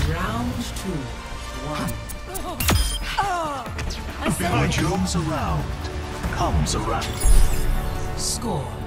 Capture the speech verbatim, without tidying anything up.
Round two. One. What comes around comes around. Score